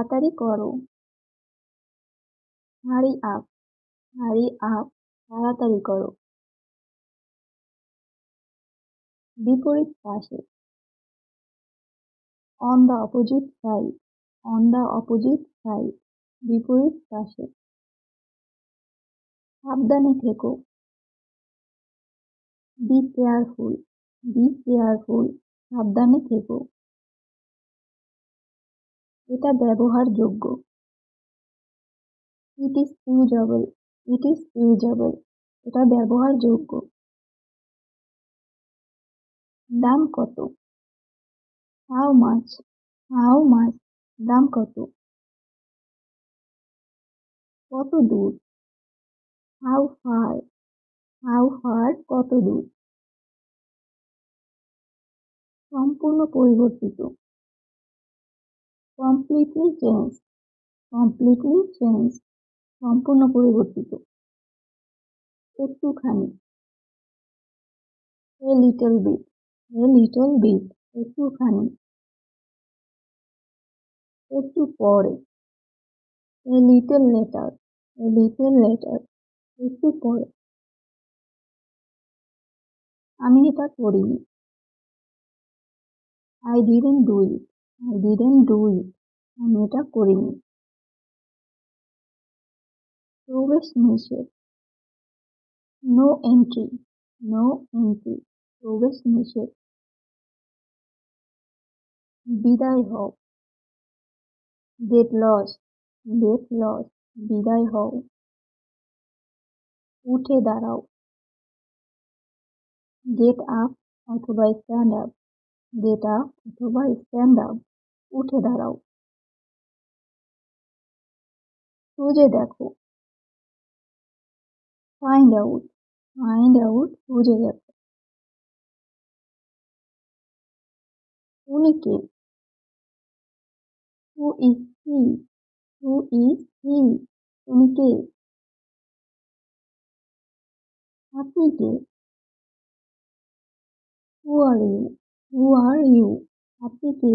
তাড়াতাড়ি করো। Hurry up, hurry up, তাড়াতাড়ি করো। বিপরীত পাশে। On the opposite side, on the opposite side, বিপরীত পাশে। সাবধানে থেকো। বি কেয়ারফুল, বি কেয়ারফুল, সাবধানে থেকো। এটা ব্যবহারযোগ্য। It is usable, it is usable, এটা ব্যবহারযোগ্য। দাম কত? হাউ মাচ, হাউ মাচ, দাম কত? কত দূর? হাউ ফার, হাউ ফার, কত দূর? সম্পূর্ণ পরিবর্তিত। কমপ্লিটলি চেঞ্জ, কমপ্লিটলি চেঞ্জ, সম্পূর্ণ পরিবর্তিত। একটুখানি। A little bit, a little bit, একটুখানি। একটু পরে। A little later, a little later, একটু পরে। আমি এটা করিনি। I didn't do it, I didn't do it, আমি এটা করিনি। প্রবেশ নিষেধ। নো এন্ট্রি, নো এন্ট্রি, প্রবেশ নিষেধ। বিদায় হও। গেট লস, গেট লস, বিদায় হও। উঠে দাঁড়াও। গেট আপ অথবা স্ট্যান্ড আপ, গেট আপ অথবা স্ট্যান্ড আপ, উঠে দাঁড়াও। খুঁজে দেখো। ফাইন্ড আউট, ফাইন্ড আউট, খুঁজে দেখো। উনি কে? Who is he, who is he, উনি কে? আপনি কে? হু are you, who are you, আপনি কে?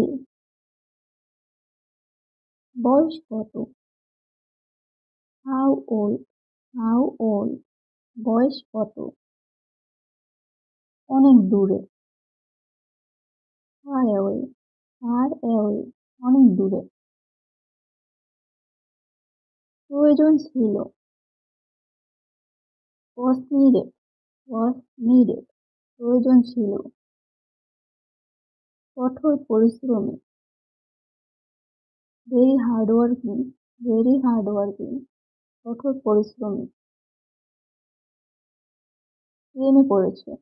বয়স কত? হাউ ওল্ড, হাউ ওল্ড, বয়স কত? অনেক দূরে। ফার অ্যাওয়ে, ফার অ্যাওয়ে, অনেক দূরে। প্রয়োজন ছিল। ওয়াজ নিডেড, ওয়াজ নিডেড, প্রয়োজন ছিল। কঠোর পরিশ্রমী। Very hard working, very hard working, কঠোর পরিশ্রমী। প্রেমে পড়েছে।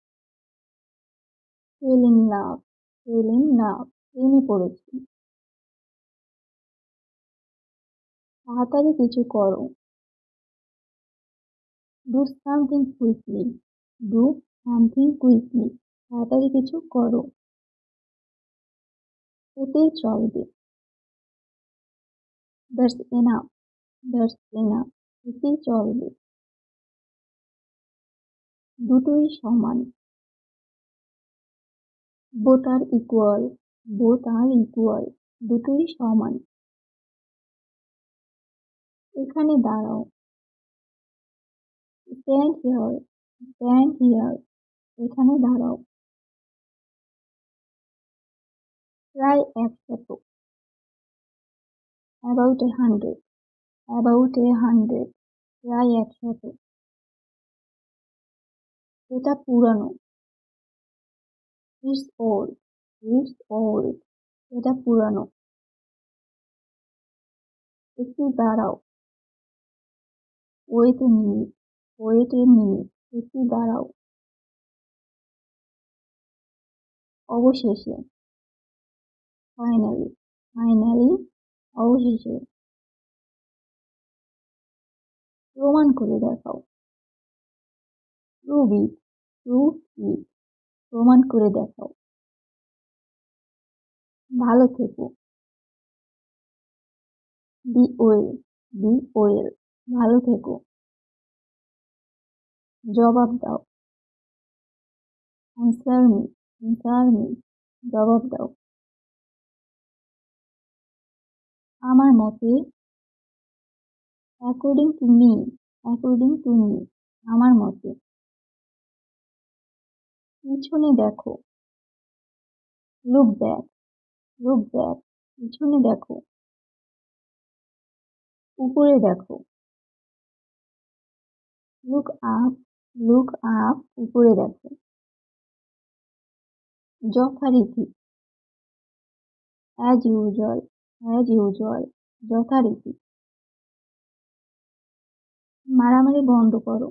Fell in love, fell in love, প্রেমে পড়েছে। তাড়াতাড়ি কিছু করো। Do something quickly, do something quickly, তাড়াতাড়ি কিছু করো। এতেই চলবে। দ্যাটস এনাফ, দ্যাটস এনাফ, এতেই চলবে। দুটোই সমান। Both are equal, both are equal, দুটোই সমান। এখানে দাঁড়াও। স্ট্যান্ড হিয়ার, স্ট্যান্ড হিয়ার, এখানে দাঁড়াও। প্রায় 100, অ্যাবাউট 100, অ্যাবাউট 100, প্রায় 100। এটা পুরানো। ইটস ওল্ড, ইটস ওল্ড, এটা পুরানো। একটু দাঁড়াও। Wait a minute, wait a minute, একটু দাঁড়াও। অবশেষে। ফাইনালি, ফাইনালি, অবশেষে। প্রমাণ করে দেখাও। প্রুভ ইট, প্রুভ ইট, প্রমাণ করে দেখাও। ভালো থেকো। বি ওয়েল, বি ওয়েল, ভালো থেকো। জবাব দাও। অ্যান্সার মি, অ্যান্সার মি, জবাব দাও। আমার মতে, according to me, according to me, আমার মতে। পিছনে দেখো, লুক ব্যাক, লুক ব্যাক, পিছনে দেখো। উপরে দেখো, লুক আপ, লুক আপ, উপরে দেখো। যথারীতি, অ্যাজ ইউজুয়াল, অ্যাজ ইউজুয়াল, যথারীতি। মারামারি বন্ধ করো,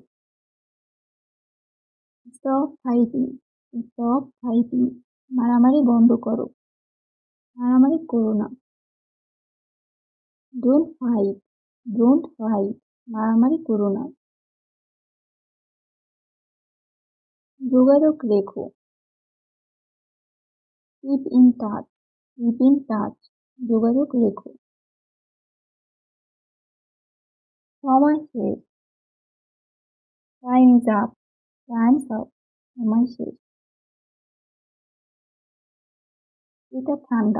স্টপ ফাইটিং, স্টপ ফাইটিং, মারামারি বন্ধ করো, মারামারি করো না। ডোন্ট ফাইট, ডোন্ট ফাইট, মারামারি করো না। যোগাযোগ রেখো, keep in touch, keep in touch, যোগাযোগ রেখো। সময় শেষ, time is up, time's up, সময় শেষ। এটা ঠান্ডা,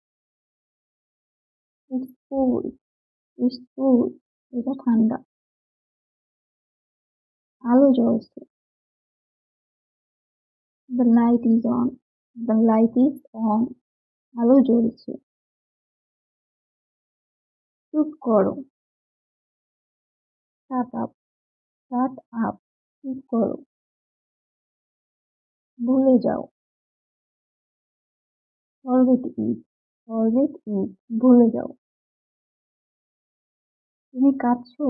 ইটস কুল, ইটস কুল, এটা ঠান্ডা। আলো জ্বলছে, the light is on, the light is on, আলো জ্বলছে। চুপ করো, শাট আপ, শাট আপ, চুপ করো। ভুলে যাও, ফরগেট ইট, ফরগেট ইট, ভুলে যাও। তুমি কাঁদছো,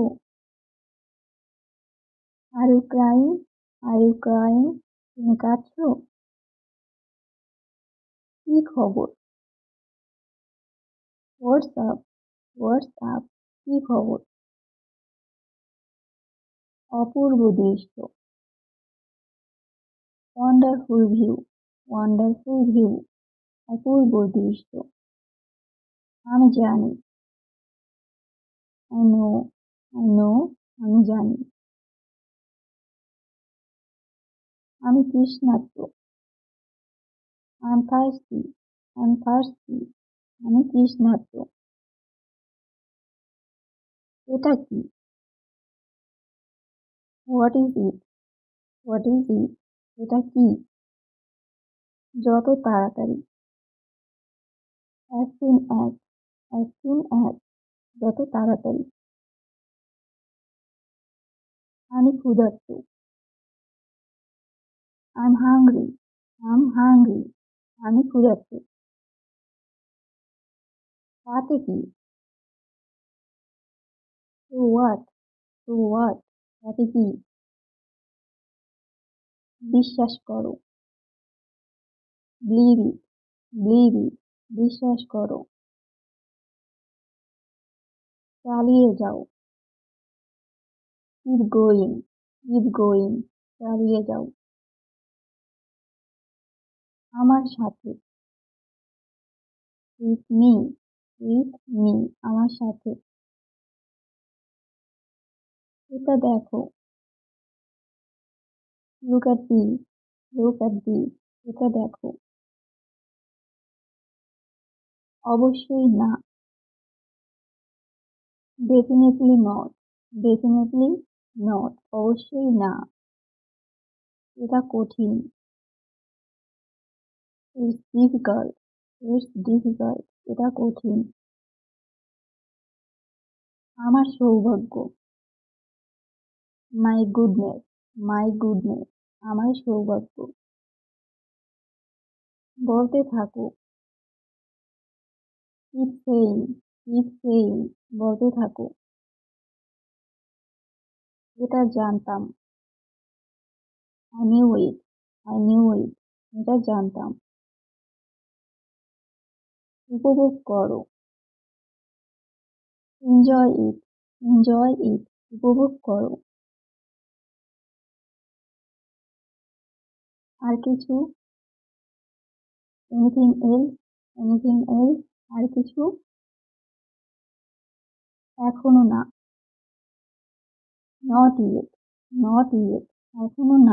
are you crying, are you crying, তুমি কাঁদছো। কি খবর, হোয়াটস আপ, হোয়াটস আপ, কি খবর। অপূর্ব দৃশ্য, ওয়ান্ডারফুল ভিউ, ওয়ান্ডারফুল ভিউ, অপূর্ব দৃশ্য। আমি জানি, আই নো, আই নো, আমি জানি। আমি তৃষ্ণার্ত, I am thirsty, I am thirsty, আমি তৃষ্ণার্ত। এটা কি, what is it, what is it, এটা কি। যত তাড়াতাড়ি, as soon as, as soon as, যত তাড়াতাড়ি। আমি ক্ষুধার্ত, I am hungry, I am hungry, আমি ক্ষুধার্ত। তাতে কি, টু হোয়াট, টু হোয়াট, তাতে কি। বিশ্বাস করো, বিলিভ ইট, বিলিভ ইট, বিশ্বাস করো। চালিয়ে যাও, কিপ গোয়িং, কিপ গোয়িং, চালিয়ে যাও। আমার সাথে, উইথ মি, উইথ মি, আমার সাথে। এটা দেখো, look at this, look at this, এটা দেখো। অবশ্যই না, ডেফিনেটলি নট, ডেফিনেটলি নট, অবশ্যই না। এটা কঠিন, ইটস ডিফিকাল্ট, ইটস ডিফিকাল্ট, এটা কঠিন। আমার সৌভাগ্য, মাই গুডনেস, মাই গুডনেস, আমার সৌভাগ্য। বলতে থাকো, কিপ সেইং, কিপ সেইং, বলতে থাকো। এটা জানতাম, I knew it, I knew it, এটা জানতাম। উপভোগ করো, এনজয় ইট, এনজয় ইট, উপভোগ করো। আর কিছু, এনিথিং এলস, এনিথিং এলস, আর কিছু। এখনো না, নট ইয়েট, নট ইয়েট, এখনো না।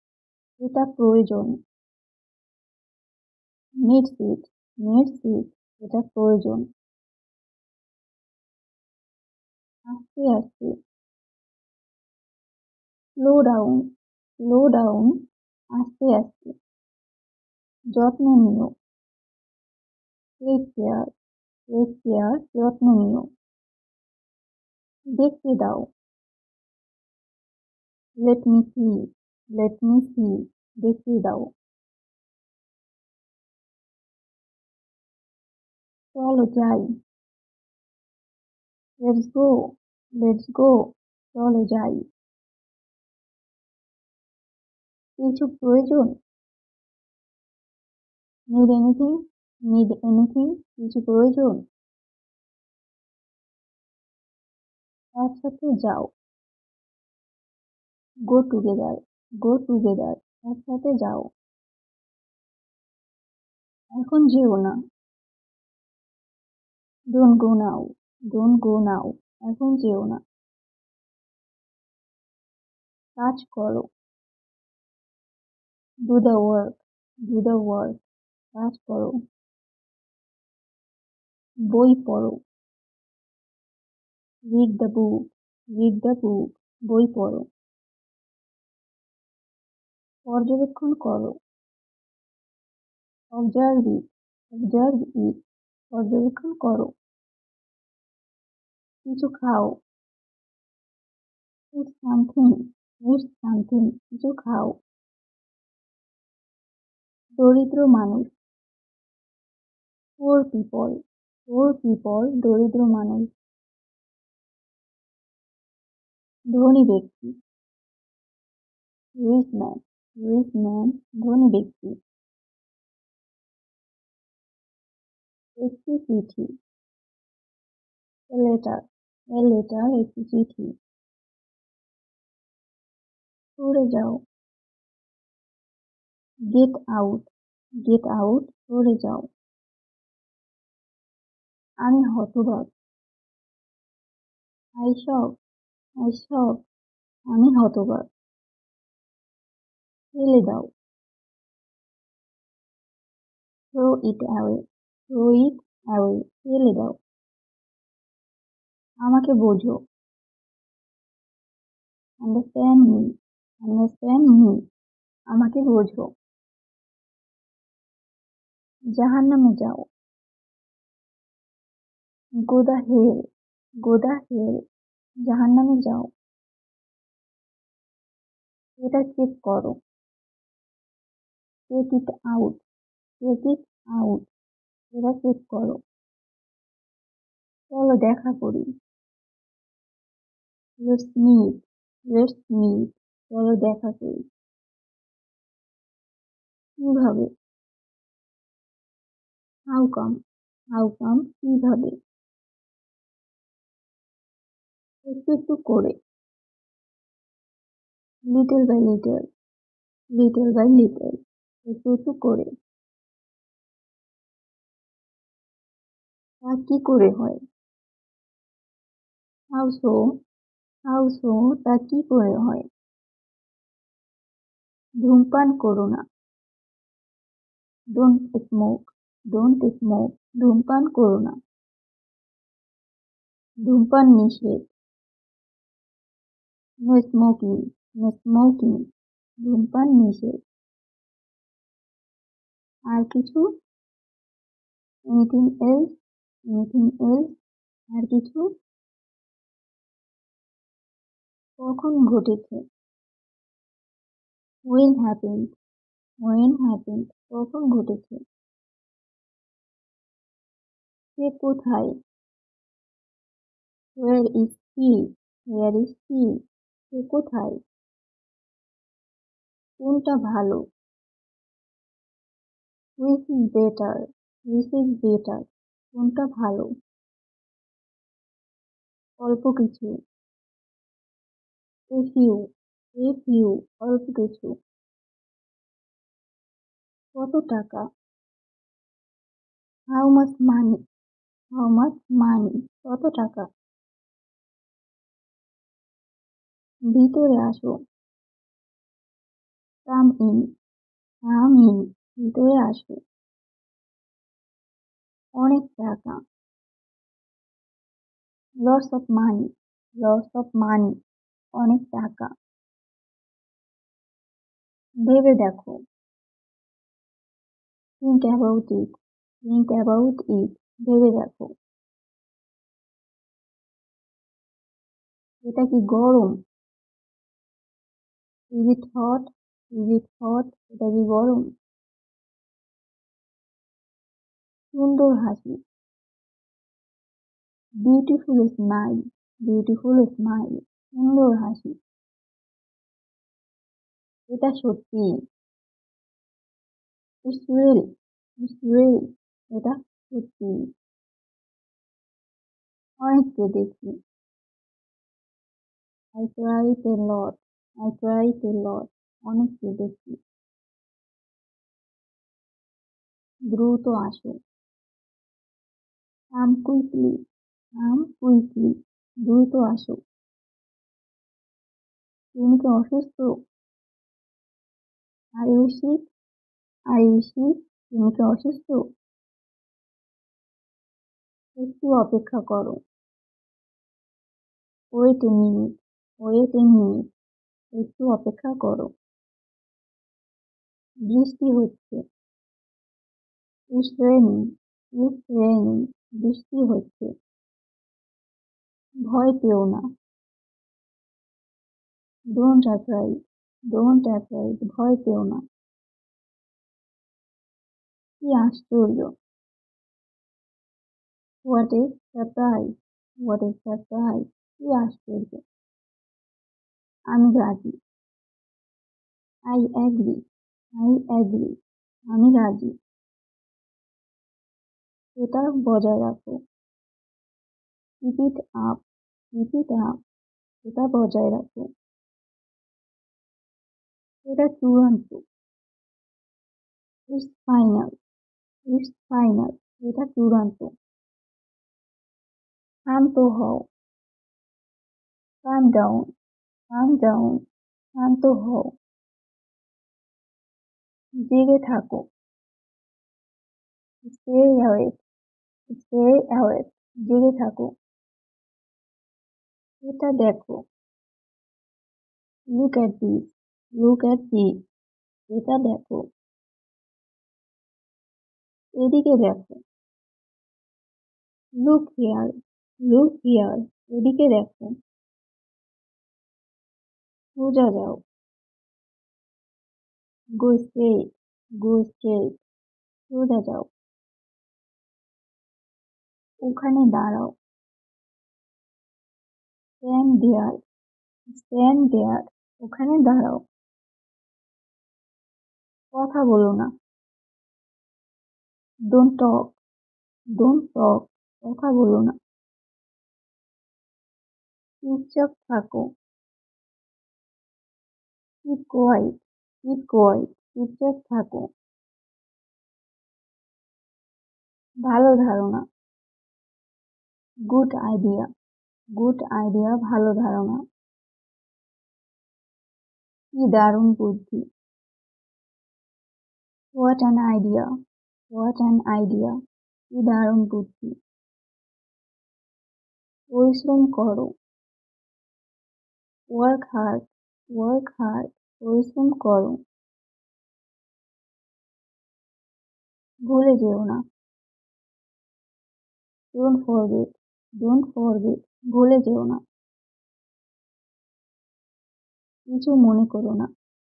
এটা প্রয়োজন, নিডস ইট, নিডস ইট, এটা প্রয়োজন। আস্তে আস্তে, স্লো ডাউন, স্লো ডাউন, আস্তে আস্তে। যত্ন নিও, টেক কেয়ার, টেক কেয়ার, যত্ন নিও। দেখতে দাও, let me see, let me see, দেখতে দাও। চলো যাই, লেটস গো, লেটস গো, চলো যাই। কিছু প্রয়োজন, নিড এনিথিং, নিড এনিথিং, কিছু প্রয়োজন। একসাথে যাও, গো টুগেদার, গো টুগেদার, একসাথে যাও। এখন যেও না, don't go now, don't go নাও, এখন যেও না। কাজ করো, do the work, do the work, কাজ করো। বই পড়ো, read the book, read the book, বই পড়ো। পর্যবেক্ষণ করো, অবজার্ভ ইট, অবজার্ভ ইট, পর্যবেক্ষণ করো। কিছু খাও, ইট সামথিং, ইট সামথিং, কিছু খাও। দরিদ্র মানুষ, পোর পিপল, পোর পিপল, দরিদ্র মানুষ। ধনী ব্যক্তি, রিচ ম্যান, রিচ ম্যান, ধনী ব্যক্তি। একটি চিঠি, এ লেটার, এ লেটার, একটি চিঠি। সরে যাও, গেট আউট, গেট আউট, সরে যাও। আমি হতবাক, আই শক, আই শক, আমি হতবাক। ফেলে দাও, throw it away, throw it away, ফেলে দাও। আমাকে বোঝো, আন্ডারস্ট্যান্ড মি, আন্ডারস্ট্যান্ড মি, আমাকে বোঝো। জাহান্নামে যাও, go the hell, go the hell, জাহান্নামে যাও। এটা চেক করো, check it out, check it out, এটা চেক করো। চলো দেখা করি, লেটস মিট, লেটস মিট, চলো দেখা করি। কিভাবে, হাউ কাম, হাউ কাম, কিভাবে। একটু একটু করে, little by little, little by little, একটু একটু করে। তা কি করে হয়, হাউ সো, হাউ সো, তা কি করে হয়। ধূমপান করো না, ডোন্ট স্মোক, ডোন্ট স্মোক, ধূমপান করো না। ধূমপান নিষেধ, নো স্মোকিং, নো স্মোকিং, ধূমপান নিষেধ। আর কিছু, এনিথিং এলস, এনিথিং এলস, আর কিছু। কখন ঘটেছে, when happened, when happened, কখন ঘটেছে। সে কোথায়, where is he, where is he, সে কোথায়। কোনটা ভালো, which is better, which is better, কোনটা ভালো। অল্প কিছু, a few, a few, অল্প কিছু। কত টাকা, how much money, how much money, কত টাকা। ভিতরে আসো, come in, come in, ভিতরে আসো। অনেক টাকা। Lots of money, lots of money, অনেক টাকা। ভেবে দেখো, think about it, think about it, ভেবে দেখো। এটা কি গরম? Is it hot, is it hot, এটা কি গরম? সুন্দর হাসি। বিউটিফুল স্মাইল, বিউটিফুল স্মাইল, সুন্দর হাসি। এটা সত্যি। ইটস রিয়েল, ইটস রিয়েল, এটা সত্যি। অনেক কেঁদেছি। I cried a lot, I cried a lot, অনেক কেঁদেছি। দ্রুত আসো। কাম কুইকলি, কাম কুইকলি, দ্রুত আসো। তুমি কি অসুস্থ? Are you sick, are you sick, তুমি কি অসুস্থ? একটু অপেক্ষা করো। Wait a minute, wait a minute, একটু অপেক্ষা করো। বৃষ্টি হচ্ছে। ইটস রেইনিং, ইটস রেইনিং, বৃষ্টি হচ্ছে। ভয় পেও না। ডোন্ট অ্যাফ্রাইড, ডোন্ট অ্যাফ্রাইড, ভয় পেও না। কি আশ্চর্য। What a surprise, what a surprise, কি আশ্চর্য। আমি রাজি। আই অ্যাগ্রি, আই অ্যাগ্রি, আমি রাজি। এটা বজায় রাখো। Keep it up, keep it up, এটা বজায় রাখো। এটা চূড়ান্ত। ইটস ফাইনাল, ইটস ফাইনাল, এটা চূড়ান্ত। শান্ত হও। কাম ডাউন, কাম ডাউন, শান্ত হও। জেগে থাকো। স্টে অ্যাওয়েক, স্টে অ্যাওয়েক, জেগে থাকো। এটা দেখো। Look at this, look at this, এটা দেখো। এদিকে দেখো। লুক হিয়ার, লুক হিয়ার, এদিকে দেখো। সোজা যাও। গো স্ট্রেট, গো স্ট্রেট, সোজা যাও। ওখানে দাঁড়াও। স্ট্যান্ড দেয়ার, স্ট্যান্ড দেয়ার, ওখানে দাঁড়াও। কথা বলো না। ডোন্ট টক, ডোন্ট টক, কথা বলো না। চুপচাপ থাকো। কিপ কোয়াইট, কিপ কোয়াইট, চুপচাপ থাকো। ভালো ধারণা। গুড আইডিয়া, গুড আইডিয়া, ভালো ধারণা। কি দারুণ বুদ্ধি। What an idea, what an idea, কি দারুণ বুদ্ধি। পরিশ্রম করো। ওয়ার্ক হার্ড, ওয়ার্ক হার্ড, পরিশ্রম করো। ভুলে যেও না। ডোন্ট ফরগেট, ডোন্ট ফরগেট, ভুলে যেও না। কিছু মনে করো না।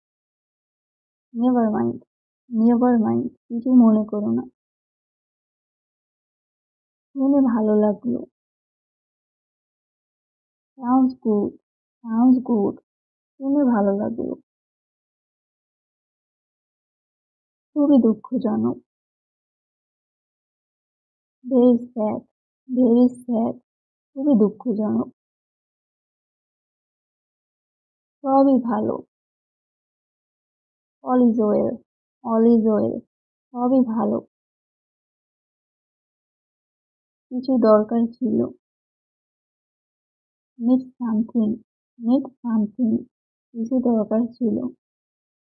নেভার মাইন্ড, নেভার মাইন্ড, কিছু মনে করো না। শুনে ভালো লাগলো। সাউন্ডস গুড, সাউন্ডস গুড, শুনে ভালো লাগলো। খুবই দুঃখজনক। ভেরি স্যাড, ভেরি স্যাড, খুবই দুঃখজনক। সবই ভালো। All is well, all is well, সবই ভালো। কিছু দরকার ছিল। নিড সামথিং, নিড সামথিং, কিছু দরকার ছিল।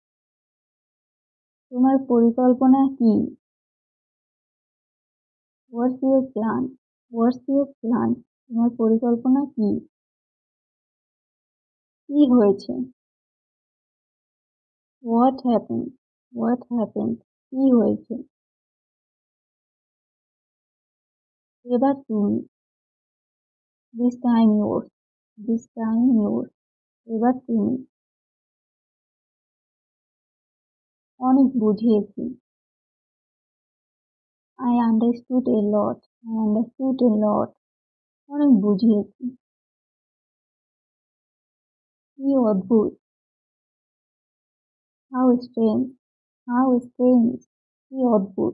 তোমার পরিকল্পনা কি? What's your plan? What's your plan? তোমার পরিকল্পনা কি? কি হয়েছে? What happened? What happened? কি হয়েছে? এবার তুমি। This time yours. This time yours. এবার তুমি। অনেক বুঝিয়েছি। I understood a lot. I understood a lot. অনেক বুঝিয়েছি। কি অদ্ভুত। How strange. How strange. কি অদ্ভুত।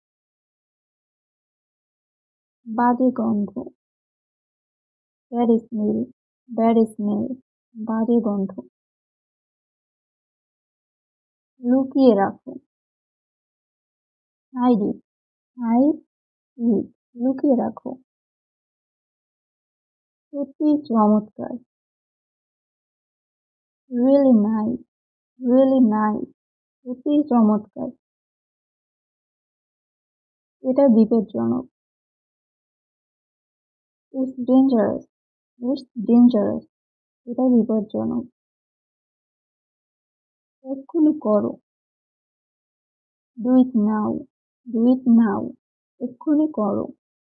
বাজে গন্ধ। Bad smell. Bad smell. বাজে গন্ধ। লুকিয়ে রাখো। Hide it. Hide it. লুকিয়ে রাখো। সত্যি চমৎকার। Really nice. Really nice. সত্যি চমৎকার। এটা বিপজ্জনক। It's dangerous. It's dangerous. এটা বিপজ্জনক। এক্ষুনি করো। Do it now. Do it now. এক্ষুনি করো।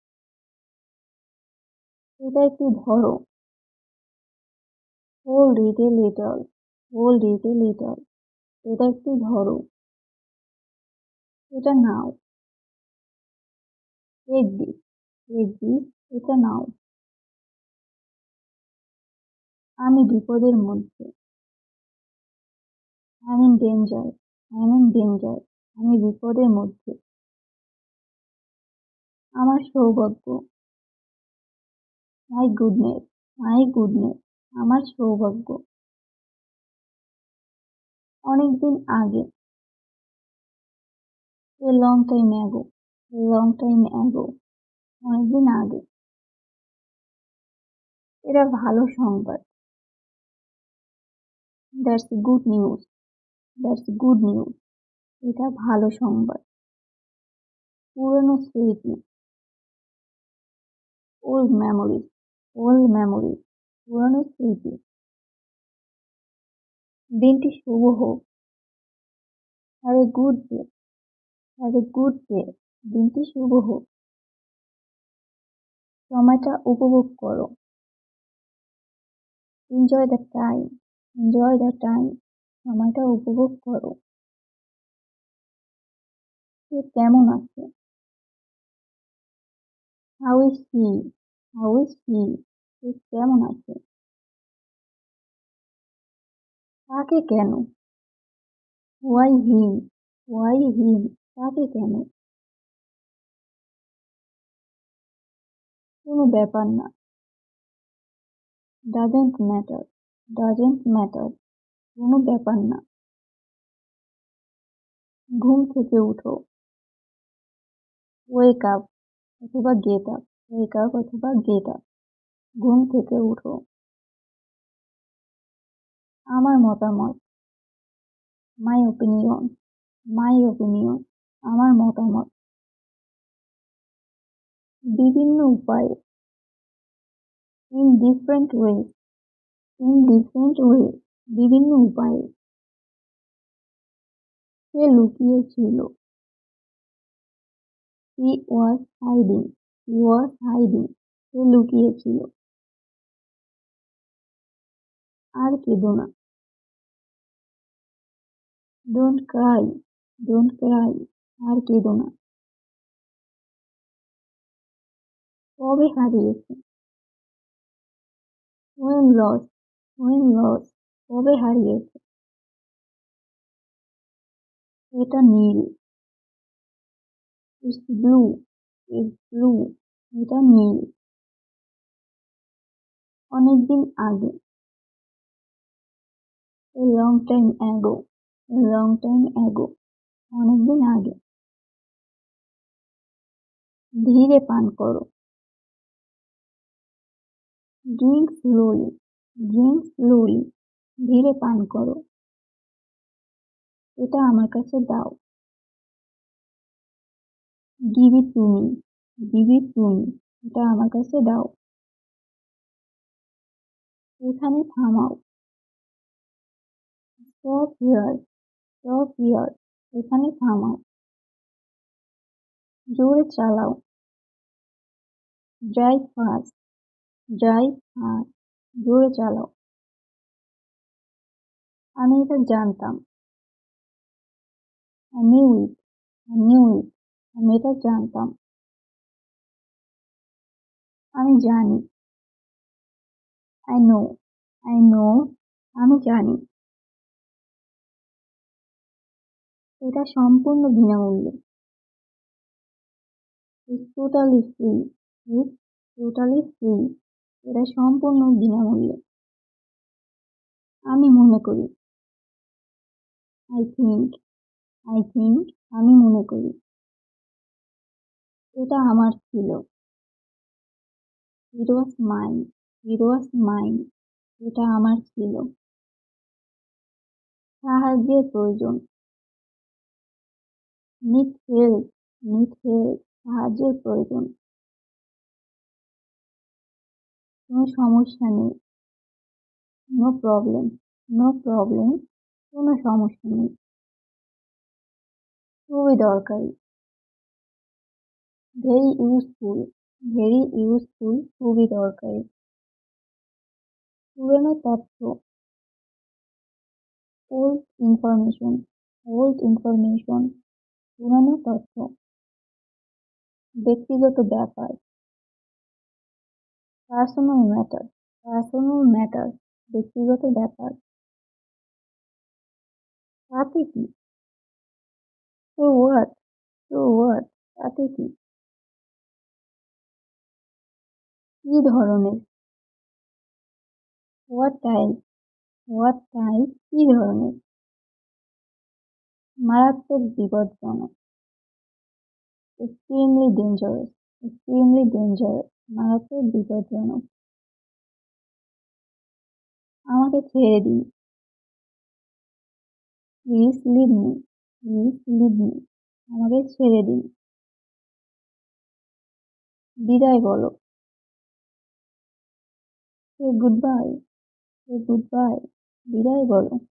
এটা একটু ধরো। Hold it a little. Hold it a little. এটা একটু ধরো। এটা নাও। Take this. Take this. এটা নাও। আমি বিপদের মধ্যে। I am in danger. I am in danger. আমি বিপদের মধ্যে। আমার সৌভাগ্য। My goodness. My goodness. আমার সৌভাগ্য। অনেকদিন আগে। এ long time ago. A long time ago. অনেকদিন আগে। এটা ভালো সংবাদ। That's good news. That's good news. এটা ভালো সংবাদ। পুরনো স্মৃতি। Old memories. Old memories. পুরনো স্মৃতি। দিনটি শুভ হোক। Have a good day. Have a good day. দিনটি শুভ হোক। সময়টা উপভোগ করো। Enjoy the time. Enjoy the time. সময়টা উপভোগ করো। সে কেমন আছে? How is he? How is he? সে কেমন আছে? তাকে কেন? Why him? Why him? তাকে কেন? কোনো ব্যাপার না। Doesn't matter. Doesn't matter. কোনো ব্যাপার না। ঘুম থেকে উঠো। ওয়েক আপ অথবা গেট আপ। ওয়েক আপ অথবা গেট আপ। ঘুম থেকে উঠো। আমার মতামত। My opinion. My opinion. আমার মতামত। বিভিন্ন উপায়ে। In different way. In different way. বিভিন্ন উপায়ে। সে লুকিয়ে ছিল। হি ওয়াজ হাইডিং। হি ওয়াজ হাইডিং। সে লুকিয়ে ছিল। আর কেঁদো না। Don't cry. Don't cry. আর কেঁদো না। কবে হারিয়েছে? when lost. when lost. কবে হারিয়েছে? এটা নীল। it's blue. it's blue. এটা নীল। অনেকদিন আগে। a long time ago. a long time ago. অনেকদিন আগে। ধীরে পান করো। drink slowly. drink slowly. ধীরে পান করো। এটা আমার কাছে দাও। give it to me. দিবি তুমি, এটা আমার কাছে দাও। এখানে থামাও। স্টপ হিয়ার, স্টপ হিয়ার, এখানে থামাও। জোরে চালাও। ড্রাইভ ফাস্ট, ড্রাইভ ফাস্ট, জোরে চালাও। আমি এটা জানতাম। I knew it, I knew it, আমি এটা জানতাম। আমি জানি। I know, I know, আমি জানি। এটা সম্পূর্ণ বিনামূল্যে। It's totally free, it's totally free, এটা সম্পূর্ণ বিনামূল্যে। আমি মনে করি। I think, I think, আমি মনে করি। এটা আমার ছিল। It was mine, it was mine, এটা আমার ছিল। সাহায্যের প্রয়োজন। Need help, need help, সাহায্যের প্রয়োজন। কোনো সমস্যা নেই। No problem, no problem, কোনো সমস্যা নেই। খুবই দরকারি। Very useful, very useful, খুবই দরকারি। পুরনো তথ্য। Old information, old information, পুরনো তথ্য। ব্যক্তিগত ব্যাপার। Personal matter, personal matter, ব্যক্তিগত ব্যাপার। তাতে কি? So what, so what, তাতে কি? কি ধরনের? What type, what type, কি ধরনের? মারাত্মক বিপজ্জনক। Extremely dangerous, extremely dangerous, মারাত্মক বিপজ্জনক। আমাকে ছেড়ে দিন। Please leave me, please leave me, আমাকে ছেড়ে দিন। বিদায় বলো। Say goodbye, say goodbye, বিদায় বলো।